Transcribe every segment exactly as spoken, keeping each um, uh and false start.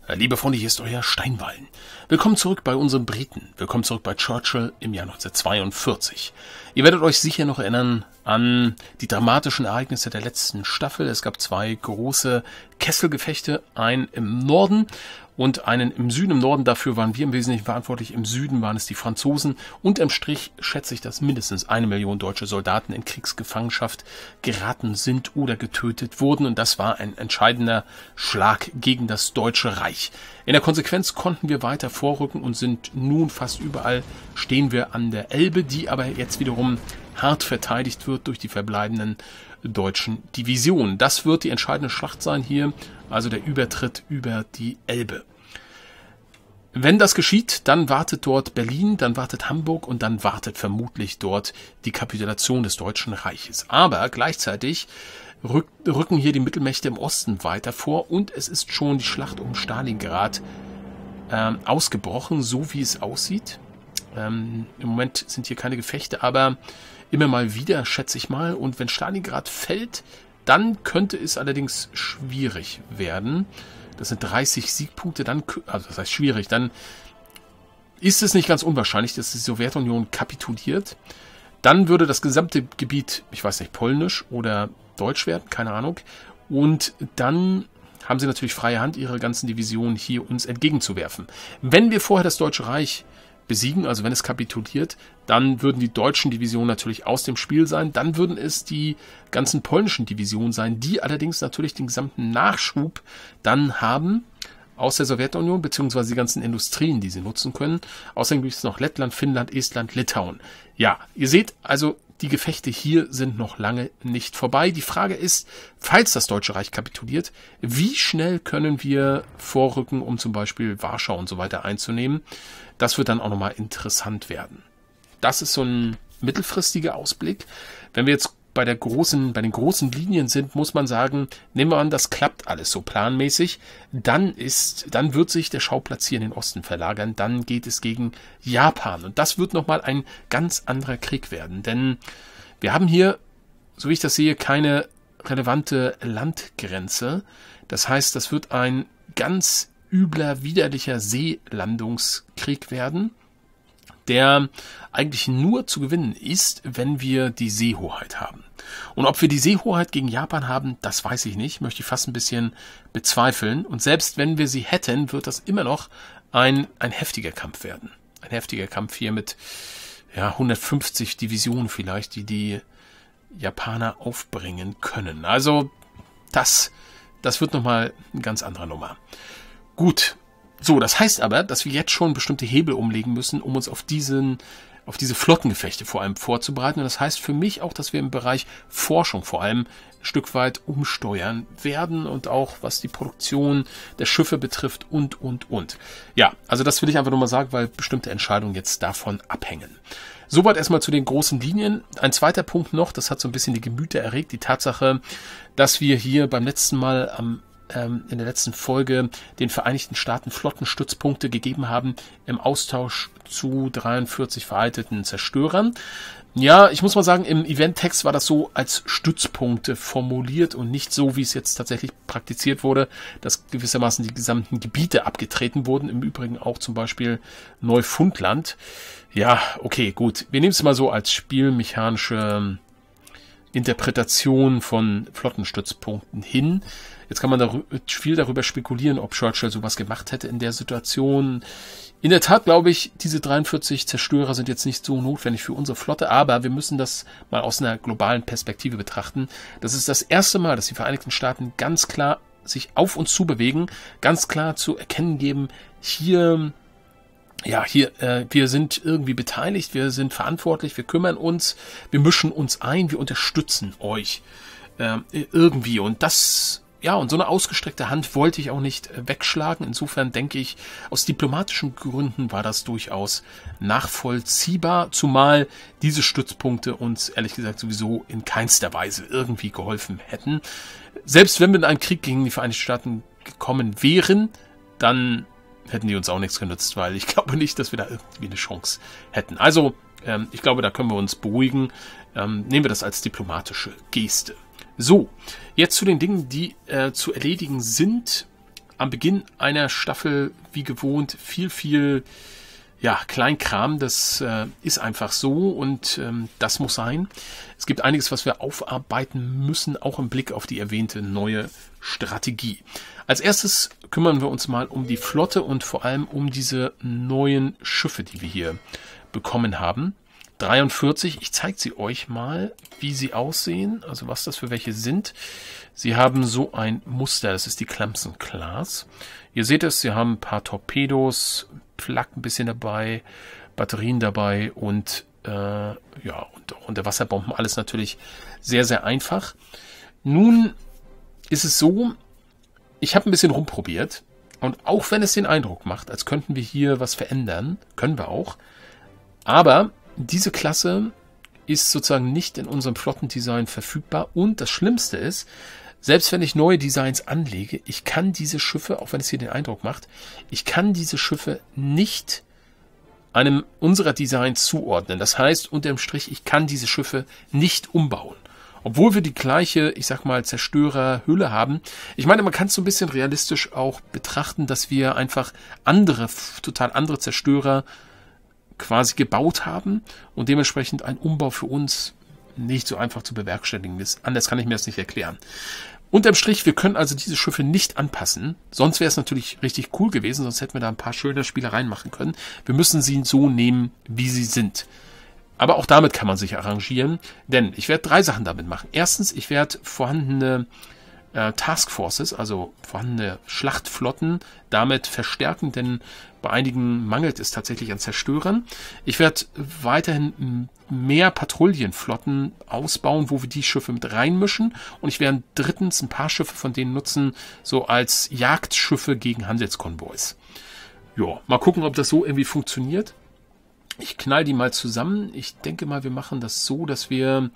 Liebe Freunde, hier ist euer Steinballen. Willkommen zurück bei unseren Briten. Willkommen zurück bei Churchill im Jahr neunzehnhundertzweiundvierzig. Ihr werdet euch sicher noch erinnern an die dramatischen Ereignisse der letzten Staffel. Es gab zwei große Kesselgefechte, einen im Norden und einen im Süden. Im Norden dafür waren wir im Wesentlichen verantwortlich. Im Süden waren es die Franzosen. Unterm Strich schätze ich, dass mindestens eine Million deutsche Soldaten in Kriegsgefangenschaft geraten sind oder getötet wurden. Und das war ein entscheidender Schlag gegen das Deutsche Reich. In der Konsequenz konnten wir weiter vorrücken und sind nun fast überall stehen wir an der Elbe, die aber jetzt wiederum hart verteidigt wird durch die verbleibenden deutschen Divisionen. Das wird die entscheidende Schlacht sein hier, also der Übertritt über die Elbe. Wenn das geschieht, dann wartet dort Berlin, dann wartet Hamburg und dann wartet vermutlich dort die Kapitulation des Deutschen Reiches. Aber gleichzeitig rück, rücken hier die Mittelmächte im Osten weiter vor und es ist schon die Schlacht um Stalingrad äh, ausgebrochen, so wie es aussieht. Ähm, Im Moment sind hier keine Gefechte, aber immer mal wieder, schätze ich mal. Und wenn Stalingrad fällt, dann könnte es allerdings schwierig werden. Das sind dreißig Siegpunkte, dann, also das heißt schwierig, dann ist es nicht ganz unwahrscheinlich, dass die Sowjetunion kapituliert. Dann würde das gesamte Gebiet, ich weiß nicht, polnisch oder deutsch werden, keine Ahnung. Und dann haben sie natürlich freie Hand, ihre ganzen Divisionen hier uns entgegenzuwerfen. Wenn wir vorher das Deutsche Reich besiegen, also wenn es kapituliert, dann würden die deutschen Divisionen natürlich aus dem Spiel sein, dann würden es die ganzen polnischen Divisionen sein, die allerdings natürlich den gesamten Nachschub dann haben aus der Sowjetunion, beziehungsweise die ganzen Industrien, die sie nutzen können. Außerdem gibt es noch Lettland, Finnland, Estland, Litauen. Ja, ihr seht also, die Gefechte hier sind noch lange nicht vorbei. Die Frage ist, falls das Deutsche Reich kapituliert, wie schnell können wir vorrücken, um zum Beispiel Warschau und so weiter einzunehmen? Das wird dann auch nochmal interessant werden. Das ist so ein mittelfristiger Ausblick. Wenn wir jetzt bei der großen, bei den großen Linien sind, muss man sagen, nehmen wir an, das klappt alles so planmäßig, dann ist, dann wird sich der Schauplatz hier in den Osten verlagern, dann geht es gegen Japan und das wird nochmal ein ganz anderer Krieg werden, denn wir haben hier, so wie ich das sehe, keine relevante Landgrenze, das heißt, das wird ein ganz übler, widerlicher Seelandungskrieg werden, der eigentlich nur zu gewinnen ist, wenn wir die Seehoheit haben. Und ob wir die Seehoheit gegen Japan haben, das weiß ich nicht, möchte ich fast ein bisschen bezweifeln. Und selbst wenn wir sie hätten, wird das immer noch ein, ein heftiger Kampf werden. Ein heftiger Kampf hier mit ja, hundertfünfzig Divisionen vielleicht, die die Japaner aufbringen können. Also das, das wird nochmal eine ganz andere Nummer. Gut. So, das heißt aber, dass wir jetzt schon bestimmte Hebel umlegen müssen, um uns auf diesen, auf diese Flottengefechte vor allem vorzubereiten. Und das heißt für mich auch, dass wir im Bereich Forschung vor allem ein Stück weit umsteuern werden und auch was die Produktion der Schiffe betrifft und, und, und. Ja, also das will ich einfach nur mal sagen, weil bestimmte Entscheidungen jetzt davon abhängen. Soweit erstmal zu den großen Linien. Ein zweiter Punkt noch, das hat so ein bisschen die Gemüter erregt, die Tatsache, dass wir hier beim letzten Mal am in der letzten Folge den Vereinigten Staaten Flottenstützpunkte gegeben haben im Austausch zu dreiundvierzig veralteten Zerstörern. Ja, ich muss mal sagen, im Eventtext war das so als Stützpunkte formuliert und nicht so, wie es jetzt tatsächlich praktiziert wurde, dass gewissermaßen die gesamten Gebiete abgetreten wurden. Im Übrigen auch zum Beispiel Neufundland. Ja, okay, gut. Wir nehmen es mal so als spielmechanische Interpretation von Flottenstützpunkten hin. Jetzt kann man darüber, viel darüber spekulieren, ob Churchill sowas gemacht hätte in der Situation. In der Tat glaube ich, diese dreiundvierzig Zerstörer sind jetzt nicht so notwendig für unsere Flotte, aber wir müssen das mal aus einer globalen Perspektive betrachten. Das ist das erste Mal, dass die Vereinigten Staaten ganz klar sich auf uns zubewegen, ganz klar zu erkennen geben, hier... Ja, hier, äh, wir sind irgendwie beteiligt, wir sind verantwortlich, wir kümmern uns, wir mischen uns ein, wir unterstützen euch äh, irgendwie. Und das, ja, und so eine ausgestreckte Hand wollte ich auch nicht äh, wegschlagen. Insofern denke ich, aus diplomatischen Gründen war das durchaus nachvollziehbar, zumal diese Stützpunkte uns ehrlich gesagt sowieso in keinster Weise irgendwie geholfen hätten. Selbst wenn wir in einen Krieg gegen die Vereinigten Staaten gekommen wären, dann hätten die uns auch nichts genützt, weil ich glaube nicht, dass wir da irgendwie eine Chance hätten. Also, ähm, ich glaube, da können wir uns beruhigen. Ähm, nehmen wir das als diplomatische Geste. So, jetzt zu den Dingen, die äh, zu erledigen sind. am Beginn einer Staffel wie gewohnt viel, viel ja, Kleinkram. Das äh, ist einfach so und ähm, das muss sein. Es gibt einiges, was wir aufarbeiten müssen, auch im Blick auf die erwähnte neue Strategie. Als erstes kümmern wir uns mal um die Flotte und vor allem um diese neuen Schiffe, die wir hier bekommen haben. dreiundvierzig, ich zeige sie euch mal, wie sie aussehen, also was das für welche sind. Sie haben so ein Muster, das ist die Clemson Class. Ihr seht es, sie haben ein paar Torpedos, Flak ein bisschen dabei, Batterien dabei und äh, ja, und auch Unterwasserbomben, alles natürlich sehr, sehr einfach. Nun ist es so, ich habe ein bisschen rumprobiert und auch wenn es den Eindruck macht, als könnten wir hier was verändern, können wir auch, aber diese Klasse ist sozusagen nicht in unserem Flottendesign verfügbar und das Schlimmste ist, selbst wenn ich neue Designs anlege, ich kann diese Schiffe, auch wenn es hier den Eindruck macht, ich kann diese Schiffe nicht einem unserer Designs zuordnen. Das heißt, unterm Strich, ich kann diese Schiffe nicht umbauen. Obwohl wir die gleiche, ich sag mal, Zerstörerhülle haben. Ich meine, man kann es so ein bisschen realistisch auch betrachten, dass wir einfach andere, total andere Zerstörer quasi gebaut haben und dementsprechend ein Umbau für uns nicht so einfach zu bewerkstelligen ist. Anders kann ich mir das nicht erklären. Unterm Strich, wir können also diese Schiffe nicht anpassen. Sonst wäre es natürlich richtig cool gewesen, sonst hätten wir da ein paar schöne Spielereien machen können. Wir müssen sie so nehmen, wie sie sind. Aber auch damit kann man sich arrangieren, denn ich werde drei Sachen damit machen. Erstens, ich werde vorhandene äh, Taskforces, also vorhandene Schlachtflotten, damit verstärken, denn bei einigen mangelt es tatsächlich an Zerstörern. Ich werde weiterhin mehr Patrouillenflotten ausbauen, wo wir die Schiffe mit reinmischen. Und ich werde drittens ein paar Schiffe von denen nutzen, so als Jagdschiffe gegen Handelskonvois. Ja, mal gucken, ob das so irgendwie funktioniert. Ich knall die mal zusammen. Ich denke mal, wir machen das so, dass wir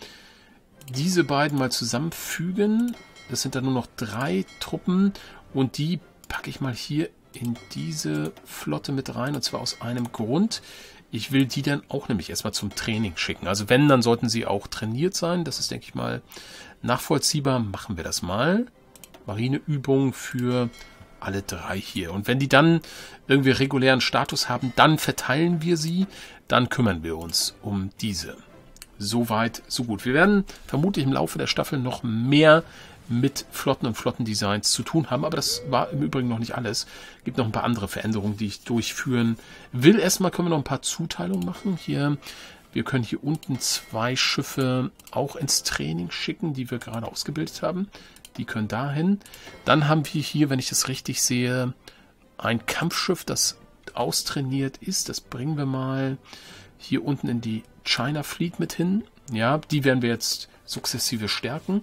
diese beiden mal zusammenfügen. Das sind dann nur noch drei Truppen und die packe ich mal hier in diese Flotte mit rein und zwar aus einem Grund. Ich will die dann auch nämlich erstmal zum Training schicken. Also wenn, dann sollten sie auch trainiert sein. Das ist, denke ich mal, nachvollziehbar. Machen wir das mal. Marineübung für alle drei hier. Und wenn die dann irgendwie regulären Status haben, dann verteilen wir sie. Dann kümmern wir uns um diese. Soweit, so gut. Wir werden vermutlich im Laufe der Staffel noch mehr mit Flotten und Flottendesigns zu tun haben, aber das war im Übrigen noch nicht alles. Es gibt noch ein paar andere Veränderungen, die ich durchführen will. Erstmal können wir noch ein paar Zuteilungen machen. Hier, wir können hier unten zwei Schiffe auch ins Training schicken, die wir gerade ausgebildet haben. Die können dahin. Dann haben wir hier, wenn ich das richtig sehe, ein Kampfschiff, das austrainiert ist. Das bringen wir mal hier unten in die China Fleet mit hin. Ja, die werden wir jetzt sukzessive stärken.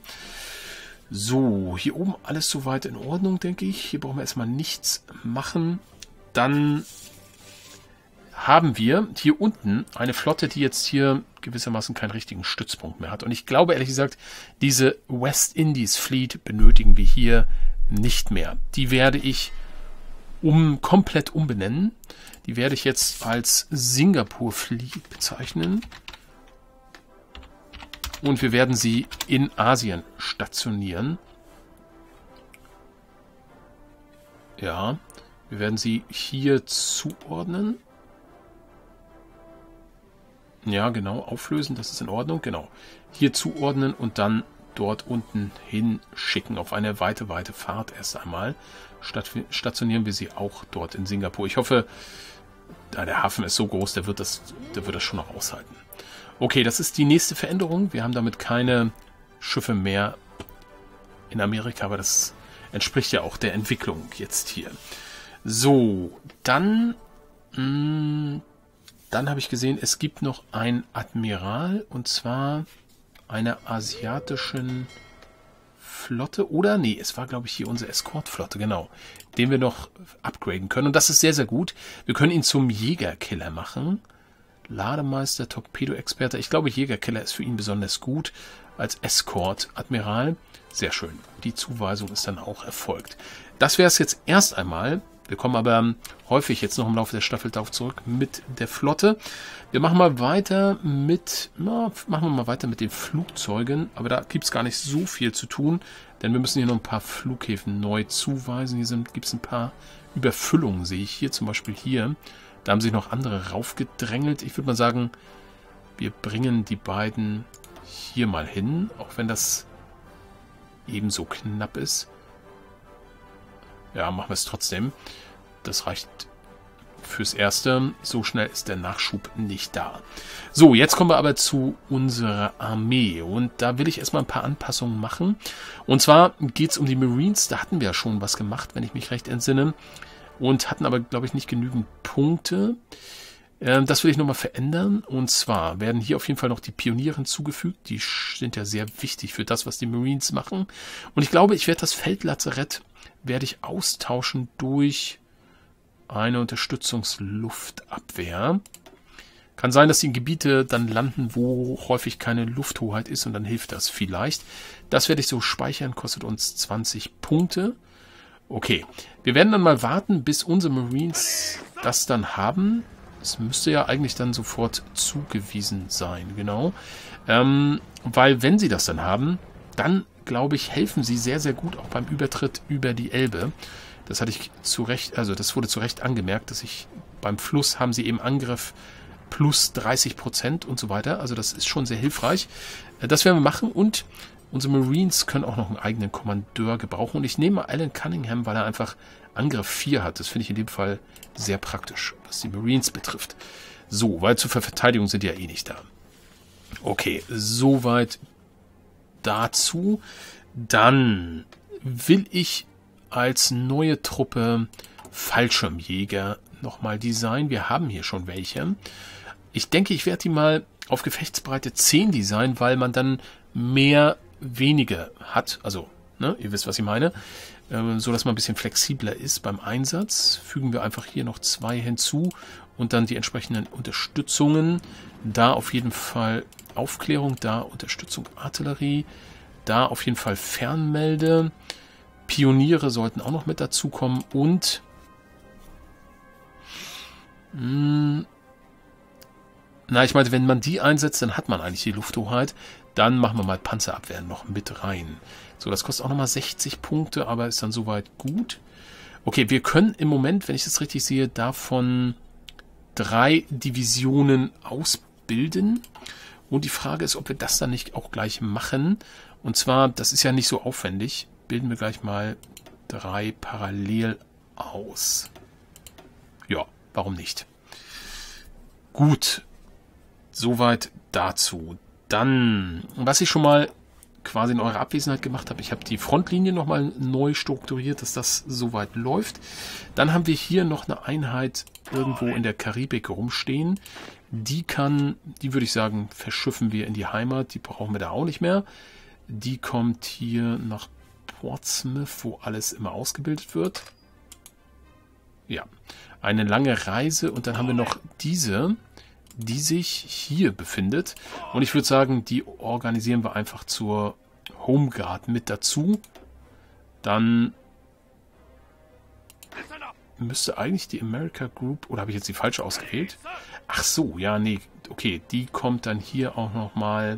So, hier oben alles soweit in Ordnung, denke ich. Hier brauchen wir erstmal nichts machen. Dann haben wir hier unten eine Flotte, die jetzt hier gewissermaßen keinen richtigen Stützpunkt mehr hat. Und ich glaube, ehrlich gesagt, diese West Indies Fleet benötigen wir hier nicht mehr. Die werde ich um komplett umbenennen. Die werde ich jetzt als Singapur Fleet bezeichnen. Und wir werden sie in Asien stationieren. Ja, wir werden sie hier zuordnen. Ja, genau, auflösen, das ist in Ordnung, genau. Hier zuordnen und dann dort unten hinschicken auf eine weite, weite Fahrt erst einmal. Stationieren wir sie auch dort in Singapur. Ich hoffe, der Hafen ist so groß, der wird das, der wird das schon noch aushalten. Okay, das ist die nächste Veränderung. Wir haben damit keine Schiffe mehr in Amerika, aber das entspricht ja auch der Entwicklung jetzt hier. So, dann, mh, dann habe ich gesehen, es gibt noch einen Admiral und zwar einer asiatischen Flotte. Oder, nee, es war, glaube ich, hier unsere Eskortflotte, genau, den wir noch upgraden können. Und das ist sehr, sehr gut. Wir können ihn zum Jägerkiller machen. Lademeister, Torpedo-Experte. Ich glaube, Jägerkiller ist für ihn besonders gut als Escort-Admiral. Sehr schön. Die Zuweisung ist dann auch erfolgt. Das wäre es jetzt erst einmal. Wir kommen aber häufig jetzt noch im Laufe der Staffel darauf zurück mit der Flotte. Wir machen mal weiter mit, na, machen wir mal weiter mit den Flugzeugen. Aber da gibt es gar nicht so viel zu tun. Denn wir müssen hier noch ein paar Flughäfen neu zuweisen. Hier gibt es ein paar Überfüllungen, sehe ich hier. Zum Beispiel hier. Da haben sich noch andere raufgedrängelt. Ich würde mal sagen, wir bringen die beiden hier mal hin. Auch wenn das ebenso knapp ist. Ja, machen wir es trotzdem. Das reicht fürs Erste. So schnell ist der Nachschub nicht da. So, jetzt kommen wir aber zu unserer Armee. Und da will ich erstmal ein paar Anpassungen machen. Und zwar geht es um die Marines. Da hatten wir ja schon was gemacht, wenn ich mich recht entsinne. Und hatten aber, glaube ich, nicht genügend Punkte. Ähm, das will ich nochmal verändern. Und zwar werden hier auf jeden Fall noch die Pioniere hinzugefügt. Die sind ja sehr wichtig für das, was die Marines machen. Und ich glaube, ich werde das Feldlazarett werde ich austauschen durch eine Unterstützungsluftabwehr. Kann sein, dass die in Gebiete dann landen, wo häufig keine Lufthoheit ist und dann hilft das vielleicht. Das werde ich so speichern, kostet uns zwanzig Punkte. Okay, wir werden dann mal warten, bis unsere Marines das dann haben. Es müsste ja eigentlich dann sofort zugewiesen sein, genau. Ähm, weil wenn sie das dann haben, dann glaube ich, helfen sie sehr, sehr gut auch beim Übertritt über die Elbe. Das hatte ich zu Recht, also das wurde zu Recht angemerkt, dass ich beim Fluss haben sie eben Angriff plus dreißig Prozent und so weiter. Also das ist schon sehr hilfreich. Das werden wir machen und unsere Marines können auch noch einen eigenen Kommandeur gebrauchen. Und ich nehme Alan Cunningham, weil er einfach Angriff vier hat. Das finde ich in dem Fall sehr praktisch, was die Marines betrifft. So, weil zur Verteidigung sind die ja eh nicht da. Okay, soweit dazu. Dann will ich als neue Truppe Fallschirmjäger nochmal designen. Wir haben hier schon welche. Ich denke, ich werde die mal auf Gefechtsbreite zehn designen, weil man dann mehr wenige hat. Also, ne, ihr wisst, was ich meine. Ähm, so, dass man ein bisschen flexibler ist beim Einsatz. Fügen wir einfach hier noch zwei hinzu und dann die entsprechenden Unterstützungen. Da auf jeden Fall Aufklärung, da Unterstützung Artillerie, da auf jeden Fall Fernmelde. Pioniere sollten auch noch mit dazukommen und mh, na, ich meine, wenn man die einsetzt, dann hat man eigentlich die Lufthoheit. Dann machen wir mal Panzerabwehr noch mit rein. So, das kostet auch nochmal sechzig Punkte, aber ist dann soweit gut. Okay, wir können im Moment, wenn ich das richtig sehe, davon drei Divisionen ausbilden. Und die Frage ist, ob wir das dann nicht auch gleich machen. Und zwar, das ist ja nicht so aufwendig, bilden wir gleich mal drei parallel aus. Ja, warum nicht? Gut, soweit dazu. Dann, was ich schon mal quasi in eurer Abwesenheit gemacht habe, ich habe die Frontlinie nochmal neu strukturiert, dass das soweit läuft. Dann haben wir hier noch eine Einheit irgendwo in der Karibik rumstehen. Die kann, die würde ich sagen, verschiffen wir in die Heimat. Die brauchen wir da auch nicht mehr. Die kommt hier nach Portsmouth, wo alles immer ausgebildet wird. Ja, eine lange Reise. Und dann haben wir noch diese, die sich hier befindet. Und ich würde sagen, die organisieren wir einfach zur Homeguard mit dazu. Dann müsste eigentlich die America Group, oder habe ich jetzt die falsche ausgewählt? Ach so, ja, nee, okay, die kommt dann hier auch nochmal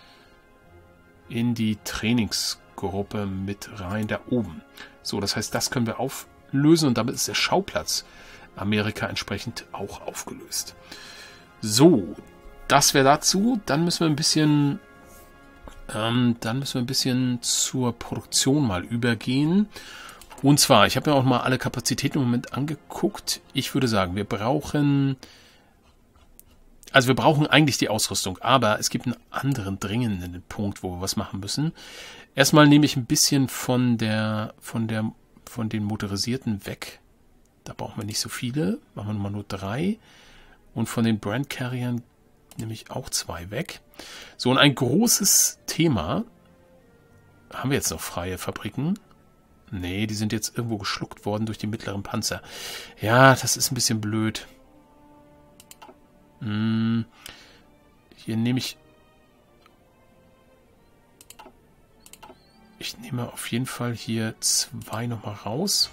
in die Trainingsgruppe mit rein, da oben. So, das heißt, das können wir auflösen und damit ist der Schauplatz Amerika entsprechend auch aufgelöst. So, das wäre dazu. Dann müssen wir ein bisschen, ähm, dann müssen wir ein bisschen zur Produktion mal übergehen. Und zwar, ich habe mir auch mal alle Kapazitäten im Moment angeguckt. Ich würde sagen, wir brauchen, also wir brauchen eigentlich die Ausrüstung, aber es gibt einen anderen dringenden Punkt, wo wir was machen müssen. Erstmal nehme ich ein bisschen von der, von der, von den motorisierten weg. Da brauchen wir nicht so viele, machen wir mal nur drei. Und von den Brand Carriern nehme ich auch zwei weg. So, und ein großes Thema, haben wir jetzt noch freie Fabriken? Nee, die sind jetzt irgendwo geschluckt worden durch die mittleren Panzer. Ja, das ist ein bisschen blöd. Hm, hier nehme ich... Ich nehme auf jeden Fall hier zwei nochmal raus.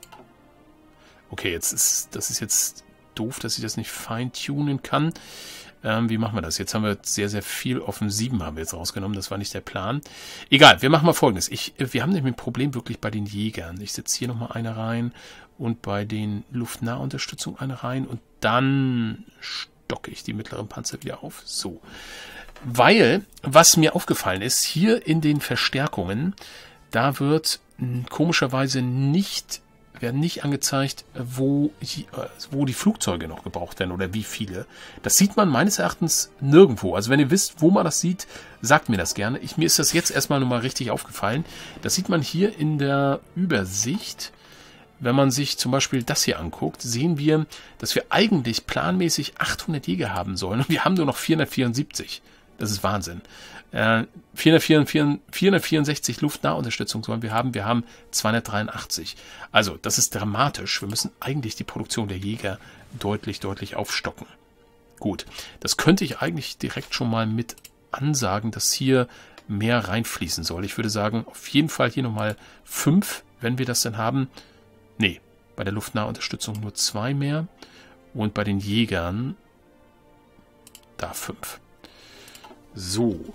Okay, jetzt ist das ist jetzt doof, dass ich das nicht feintunen kann. Ähm, wie machen wir das? Jetzt haben wir sehr, sehr viel Offensiven haben wir jetzt rausgenommen. Das war nicht der Plan. Egal, wir machen mal Folgendes. Ich, wir haben nämlich ein Problem wirklich bei den Jägern. Ich setze hier nochmal eine rein und bei den Luftnahunterstützung eine rein und dann stocke ich die mittleren Panzer wieder auf. So. Weil, was mir aufgefallen ist, hier in den Verstärkungen, da wird komischerweise nicht, werden nicht angezeigt, wo, wo die Flugzeuge noch gebraucht werden oder wie viele. Das sieht man meines Erachtens nirgendwo. Also wenn ihr wisst, wo man das sieht, sagt mir das gerne. Ich, mir ist das jetzt erstmal nochmal richtig aufgefallen. Das sieht man hier in der Übersicht. Wenn man sich zum Beispiel das hier anguckt, sehen wir, dass wir eigentlich planmäßig achthundert Jäger haben sollen und wir haben nur noch vierhundertvierundsiebzig. Das ist Wahnsinn. Äh, vierhundertvierundsechzig Luftnahunterstützung sollen wir haben. Wir haben zweihundertdreiundachtzig. Also, das ist dramatisch. Wir müssen eigentlich die Produktion der Jäger deutlich, deutlich aufstocken. Gut, das könnte ich eigentlich direkt schon mal mit ansagen, dass hier mehr reinfließen soll. Ich würde sagen, auf jeden Fall hier nochmal fünf, wenn wir das denn haben. Nee, bei der Luftnahunterstützung nur zwei mehr. Und bei den Jägern da fünf. So,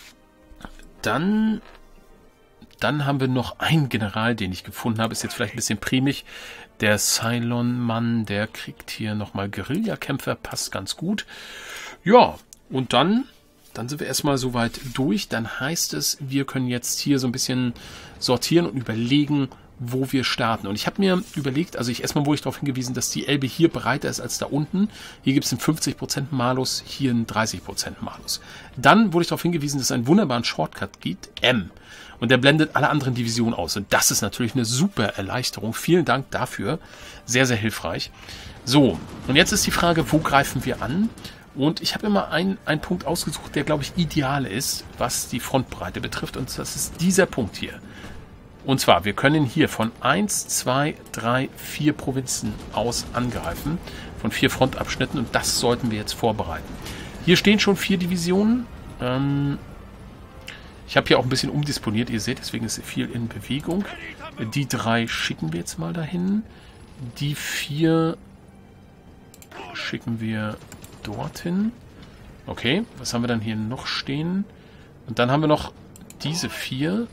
dann, dann haben wir noch einen General, den ich gefunden habe. Ist jetzt vielleicht ein bisschen primig. Der Cylon-Mann, der kriegt hier nochmal Guerillakämpfer, passt ganz gut. Ja, und dann, dann sind wir erstmal soweit durch. Dann heißt es, wir können jetzt hier so ein bisschen sortieren und überlegen, wo wir starten. Und ich habe mir überlegt, also ich erstmal wurde ich darauf hingewiesen, dass die Elbe hier breiter ist als da unten. Hier gibt es einen fünfzig Prozent Malus, hier einen dreißig Prozent Malus. Dann wurde ich darauf hingewiesen, dass es einen wunderbaren Shortcut gibt, M. Und der blendet alle anderen Divisionen aus. Und das ist natürlich eine super Erleichterung. Vielen Dank dafür. Sehr, sehr hilfreich. So, und jetzt ist die Frage, wo greifen wir an? Und ich habe immer einen, einen Punkt ausgesucht, der, glaube ich, ideal ist, was die Frontbreite betrifft. Und das ist dieser Punkt hier. Und zwar, wir können hier von eins, zwei, drei, vier Provinzen aus angreifen, von vier Frontabschnitten und das sollten wir jetzt vorbereiten. Hier stehen schon vier Divisionen. Ähm, ich habe hier auch ein bisschen umdisponiert, ihr seht, deswegen ist viel in Bewegung. Die drei schicken wir jetzt mal dahin. Die vier schicken wir dorthin. Okay, was haben wir dann hier noch stehen? Und dann haben wir noch diese vier.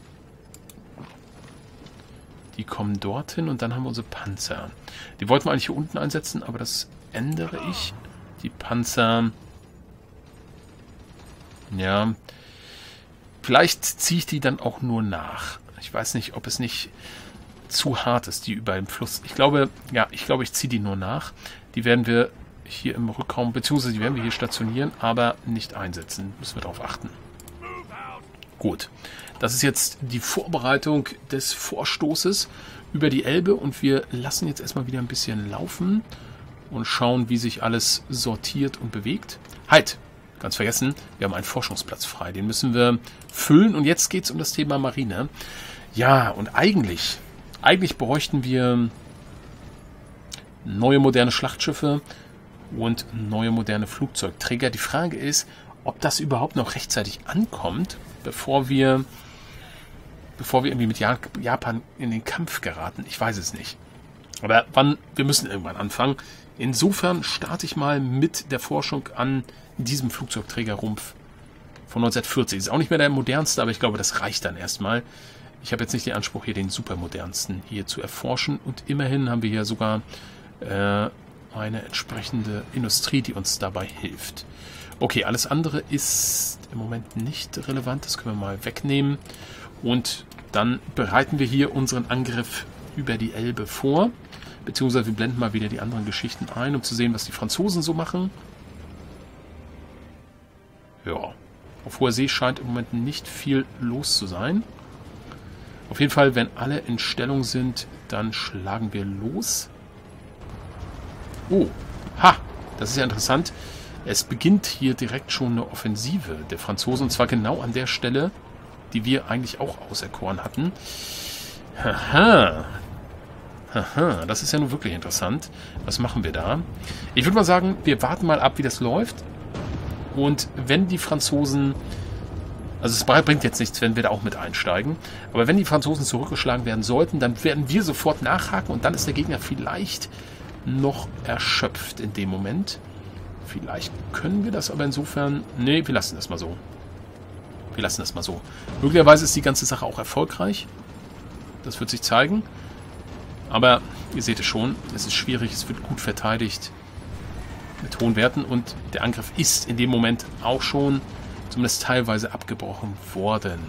Die kommen dorthin und dann haben wir unsere Panzer. Die wollten wir eigentlich hier unten einsetzen, aber das ändere ich. Die Panzer... Ja... Vielleicht ziehe ich die dann auch nur nach. Ich weiß nicht, ob es nicht zu hart ist, die über dem Fluss. Ich glaube, ja, ich glaube, ich ziehe die nur nach. Die werden wir hier im Rückraum, beziehungsweise die werden wir hier stationieren, aber nicht einsetzen. Müssen wir darauf achten. Gut. Das ist jetzt die Vorbereitung des Vorstoßes über die Elbe und wir lassen jetzt erstmal wieder ein bisschen laufen und schauen, wie sich alles sortiert und bewegt. Halt, ganz vergessen, wir haben einen Forschungsplatz frei, den müssen wir füllen und jetzt geht es um das Thema Marine. Ja, und eigentlich, eigentlich bräuchten wir neue moderne Schlachtschiffe und neue moderne Flugzeugträger. Die Frage ist, ob das überhaupt noch rechtzeitig ankommt, bevor wir... bevor wir irgendwie mit Japan in den Kampf geraten. Ich weiß es nicht. Aber wann? Wir müssen irgendwann anfangen. Insofern starte ich mal mit der Forschung an diesem Flugzeugträgerrumpf von neunzehnhundertvierzig. Ist auch nicht mehr der modernste, aber ich glaube, das reicht dann erstmal. Ich habe jetzt nicht den Anspruch, hier den supermodernsten hier zu erforschen. Und immerhin haben wir hier sogar äh, eine entsprechende Industrie, die uns dabei hilft. Okay, alles andere ist im Moment nicht relevant. Das können wir mal wegnehmen. Und dann bereiten wir hier unseren Angriff über die Elbe vor. Beziehungsweise wir blenden mal wieder die anderen Geschichten ein, um zu sehen, was die Franzosen so machen. Ja, auf hoher See scheint im Moment nicht viel los zu sein. Auf jeden Fall, wenn alle in Stellung sind, dann schlagen wir los. Oh, ha, das ist ja interessant. Es beginnt hier direkt schon eine Offensive der Franzosen. Und zwar genau an der Stelle, die wir eigentlich auch auserkoren hatten. Haha. Haha, das ist ja nun wirklich interessant. Was machen wir da? Ich würde mal sagen, wir warten mal ab, wie das läuft. Und wenn die Franzosen... Also es bringt jetzt nichts, wenn wir da auch mit einsteigen. Aber wenn die Franzosen zurückgeschlagen werden sollten, dann werden wir sofort nachhaken und dann ist der Gegner vielleicht noch erschöpft in dem Moment. Vielleicht können wir das aber insofern... Nee, wir lassen das mal so. Wir lassen das mal so. Möglicherweise ist die ganze Sache auch erfolgreich. Das wird sich zeigen. Aber ihr seht es schon, es ist schwierig, es wird gut verteidigt. Mit hohen Werten. Und der Angriff ist in dem Moment auch schon zumindest teilweise abgebrochen worden.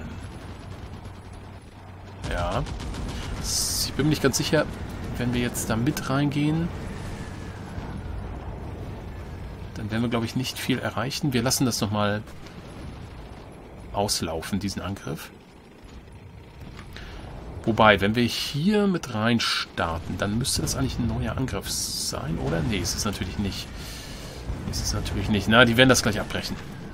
Ja. Ich bin mir nicht ganz sicher, wenn wir jetzt da mit reingehen, dann werden wir, glaube ich, nicht viel erreichen. Wir lassen das nochmal auslaufen, diesen Angriff. Wobei, wenn wir hier mit rein starten, dann müsste das eigentlich ein neuer Angriff sein, oder? Nee, ist es natürlich nicht. Ist es natürlich nicht. Na, die werden das gleich abbrechen.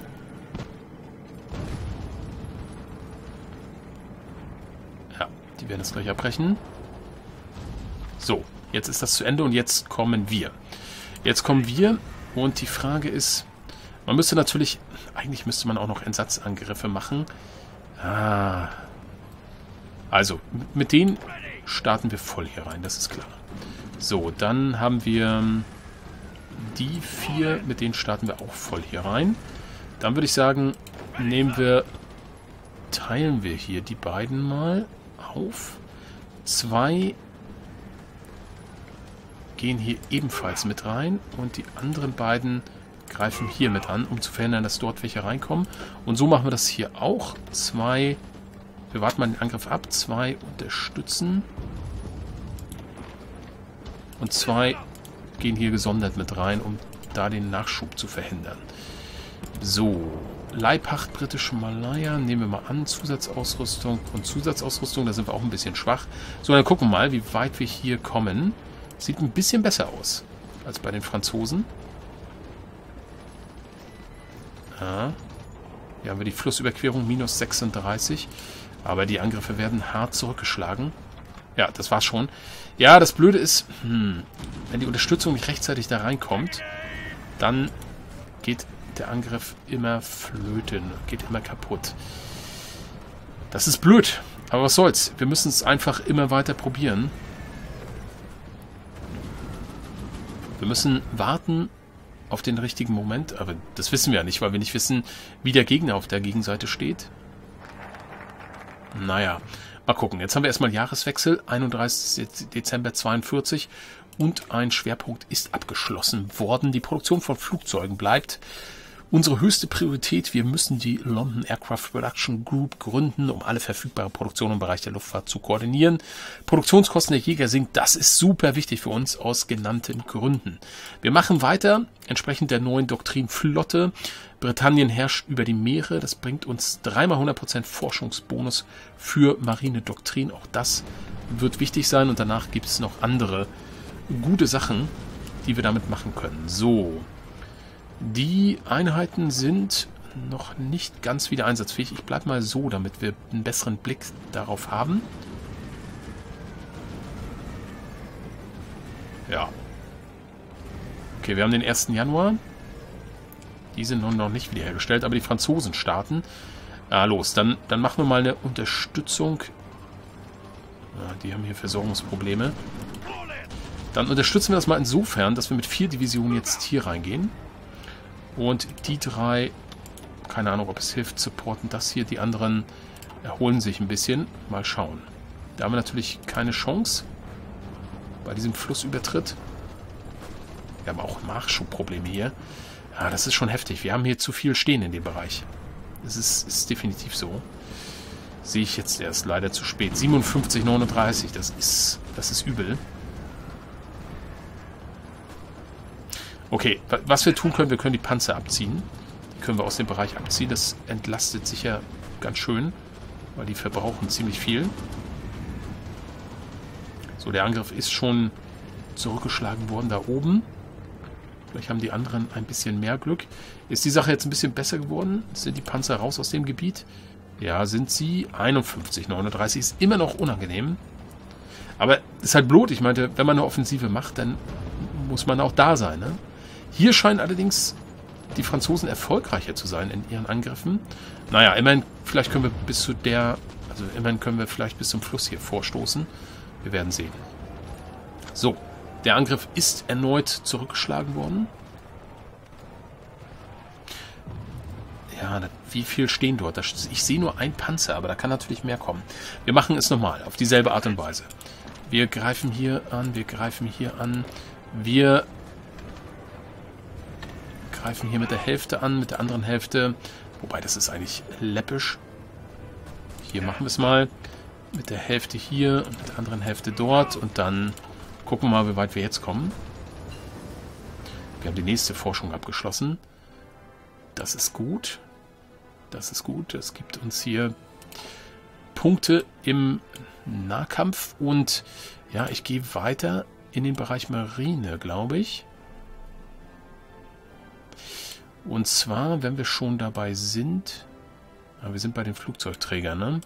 Ja, die werden das gleich abbrechen. So, jetzt ist das zu Ende und jetzt kommen wir. Jetzt kommen wir und die Frage ist, man müsste natürlich, eigentlich müsste man auch noch Entsatzangriffe machen. Ah. Also, mit denen starten wir voll hier rein, das ist klar. So, dann haben wir die vier, mit denen starten wir auch voll hier rein. Dann würde ich sagen, nehmen wir, teilen wir hier die beiden mal auf. Zwei gehen hier ebenfalls mit rein und die anderen beiden greifen hier mit an, um zu verhindern, dass dort welche reinkommen. Und so machen wir das hier auch. Zwei, wir warten mal den Angriff ab. Zwei unterstützen. Und zwei gehen hier gesondert mit rein, um da den Nachschub zu verhindern. So, Leibhacht britische Malaya, nehmen wir mal an. Zusatzausrüstung und Zusatzausrüstung, da sind wir auch ein bisschen schwach. So, dann gucken wir mal, wie weit wir hier kommen. Sieht ein bisschen besser aus als bei den Franzosen. Ja. Hier haben wir die Flussüberquerung, minus sechsunddreißig. Aber die Angriffe werden hart zurückgeschlagen. Ja, das war's schon. Ja, das Blöde ist, hm, wenn die Unterstützung nicht rechtzeitig da reinkommt, dann geht der Angriff immer flöten, geht immer kaputt. Das ist blöd, aber was soll's. Wir müssen es einfach immer weiter probieren. Wir müssen warten auf den richtigen Moment, aber das wissen wir ja nicht, weil wir nicht wissen, wie der Gegner auf der Gegenseite steht. Naja, mal gucken. Jetzt haben wir erstmal Jahreswechsel, einunddreißigster Dezember zweiundvierzig und ein Schwerpunkt ist abgeschlossen worden. Die Produktion von Flugzeugen bleibt unsere höchste Priorität. Wir müssen die London Aircraft Production Group gründen, um alle verfügbare Produktion im Bereich der Luftfahrt zu koordinieren. Produktionskosten der Jäger sinken, das ist super wichtig für uns aus genannten Gründen. Wir machen weiter, entsprechend der neuen Doktrin Flotte. Britannien herrscht über die Meere, das bringt uns dreimal hundert Prozent Forschungsbonus für Marinedoktrin. Auch das wird wichtig sein und danach gibt es noch andere gute Sachen, die wir damit machen können. So. Die Einheiten sind noch nicht ganz wieder einsatzfähig. Ich bleibe mal so, damit wir einen besseren Blick darauf haben. Ja. Okay, wir haben den ersten Januar. Die sind noch nicht wiederhergestellt, aber die Franzosen starten. Ah, los, dann, dann machen wir mal eine Unterstützung. Ja, die haben hier Versorgungsprobleme. Dann unterstützen wir das mal insofern, dass wir mit vier Divisionen jetzt hier reingehen. Und die drei, keine Ahnung, ob es hilft, supporten das hier. Die anderen erholen sich ein bisschen. Mal schauen. Da haben wir natürlich keine Chance bei diesem Flussübertritt. Wir haben auch Nachschubprobleme hier. Ja, das ist schon heftig. Wir haben hier zu viel stehen in dem Bereich. Das ist, ist definitiv so. Sehe ich jetzt erst leider zu spät. siebenundfünfzig neununddreißig, das ist, das ist übel. Okay, was wir tun können, wir können die Panzer abziehen. Die können wir aus dem Bereich abziehen. Das entlastet sicher ganz schön, weil die verbrauchen ziemlich viel. So, der Angriff ist schon zurückgeschlagen worden da oben. Vielleicht haben die anderen ein bisschen mehr Glück. Ist die Sache jetzt ein bisschen besser geworden? Sind die Panzer raus aus dem Gebiet? Ja, sind sie. einundfünfzig neununddreißig ist immer noch unangenehm. Aber ist halt blöd. Ich meinte, wenn man eine Offensive macht, dann muss man auch da sein, ne? Hier scheinen allerdings die Franzosen erfolgreicher zu sein in ihren Angriffen. Naja, immerhin, vielleicht können wir bis zu der, also immerhin können wir vielleicht bis zum Fluss hier vorstoßen. Wir werden sehen. So, der Angriff ist erneut zurückgeschlagen worden. Ja, wie viel stehen dort? Ich sehe nur ein Panzer, aber da kann natürlich mehr kommen. Wir machen es nochmal, auf dieselbe Art und Weise. Wir greifen hier an, wir greifen hier an. Wir greifen hier mit der Hälfte an, mit der anderen Hälfte. Wobei, das ist eigentlich läppisch. Hier machen wir es mal. Mit der Hälfte hier und mit der anderen Hälfte dort. Und dann gucken wir mal, wie weit wir jetzt kommen. Wir haben die nächste Forschung abgeschlossen. Das ist gut. Das ist gut. Das gibt uns hier Punkte im Nahkampf. Und ja, ich gehe weiter in den Bereich Marine, glaube ich. Und zwar, wenn wir schon dabei sind... Ja, wir sind bei den Flugzeugträgern, ne?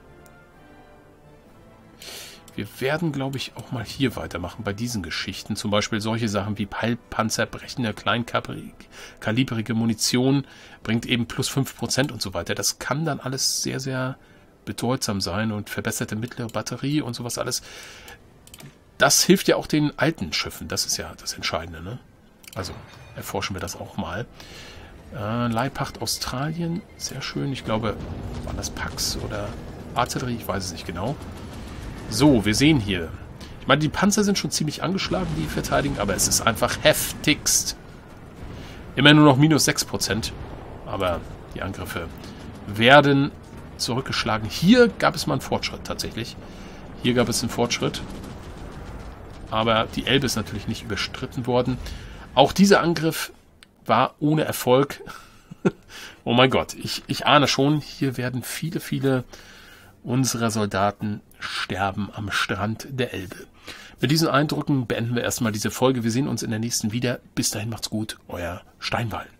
Wir werden, glaube ich, auch mal hier weitermachen, bei diesen Geschichten. Zum Beispiel solche Sachen wie Peilpanzer, brechende, kleinkalibrige Munition, bringt eben plus fünf Prozent und so weiter. Das kann dann alles sehr, sehr bedeutsam sein und verbesserte mittlere Batterie und sowas alles. Das hilft ja auch den alten Schiffen, das ist ja das Entscheidende, ne? Also erforschen wir das auch mal. Äh, Leihpacht Australien, sehr schön. Ich glaube, waren das Pax oder Artillerie, ich weiß es nicht genau. So, wir sehen hier. Ich meine, die Panzer sind schon ziemlich angeschlagen, die verteidigen, aber es ist einfach heftigst. Immer nur noch minus sechs Prozent. Aber die Angriffe werden zurückgeschlagen. Hier gab es mal einen Fortschritt tatsächlich. Hier gab es einen Fortschritt. Aber die Elbe ist natürlich nicht überstritten worden. Auch dieser Angriff war ohne Erfolg. Oh mein Gott, ich, ich ahne schon, hier werden viele, viele unserer Soldaten sterben am Strand der Elbe. Mit diesen Eindrücken beenden wir erstmal diese Folge. Wir sehen uns in der nächsten wieder. Bis dahin macht's gut, euer Steinwall.